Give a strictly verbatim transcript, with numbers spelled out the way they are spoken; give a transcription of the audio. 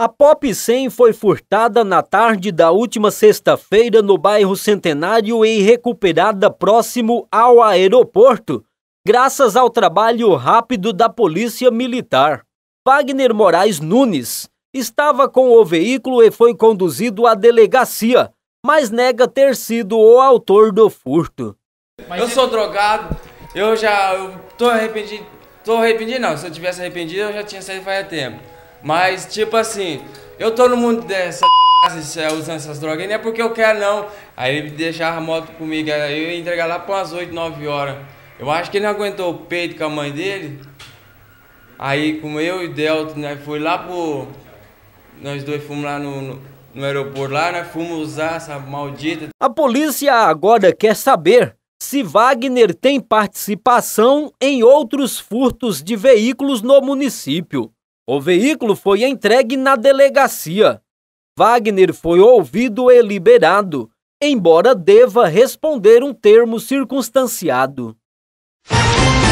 A Pop cem foi furtada na tarde da última sexta-feira no bairro Centenário e recuperada próximo ao aeroporto, graças ao trabalho rápido da Polícia Militar. Wagner Moraes Nunes estava com o veículo e foi conduzido à delegacia, mas nega ter sido o autor do furto. Eu sou drogado, eu já eu tô arrependido, tô arrependido não, se eu tivesse arrependido eu já tinha saído faz tempo. Mas tipo assim, eu tô no mundo dessa usando essas drogas, não é porque eu quero não. Aí ele deixava a moto comigo, aí eu ia entregar lá para umas oito, nove horas. Eu acho que ele não aguentou o peito com a mãe dele. Aí como eu e o Delto, né, foi lá pro... Nós dois fomos lá no, no, no aeroporto lá, nós fomos usar essa maldita... A polícia agora quer saber se Wagner tem participação em outros furtos de veículos no município. O veículo foi entregue na delegacia. Wagner foi ouvido e liberado, embora deva responder um termo circunstanciado.